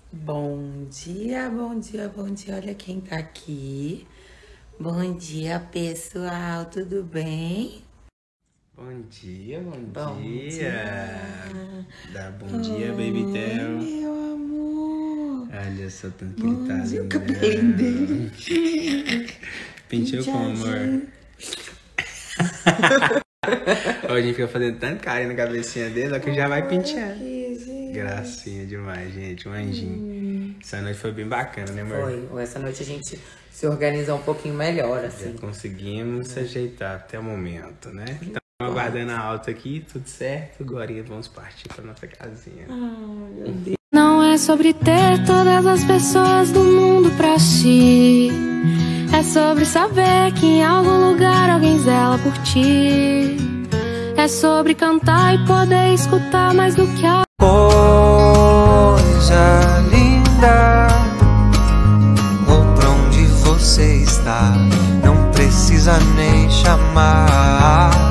Bom dia, bom dia, bom dia. Olha quem tá aqui. Bom dia, pessoal. Tudo bem? Bom dia, Bom dia. Dá bom dia, Oi, Baby Theo. meu amor. Olha só tanto que ele tá dia, o lindo. cabelinho dele. Penteou como, amor? Ó, a gente fica fazendo tanto carinho na cabecinha dele, só que já vai penteando. Gracinha demais, gente. Um anjinho. Essa noite foi bem bacana, né, amor? Foi. Essa noite a gente se organizou um pouquinho melhor, assim. Já conseguimos se ajeitar até o momento, né? Estamos aguardando a alta aqui, tudo certo. Agora vamos partir pra nossa casinha. Ai, meu Deus. Não é sobre ter todas as pessoas do mundo pra si. É sobre saber que em algum lugar alguém zela por ti. É sobre cantar e poder escutar mais do que a coisa linda. Vou pra onde você está, não precisa nem chamar.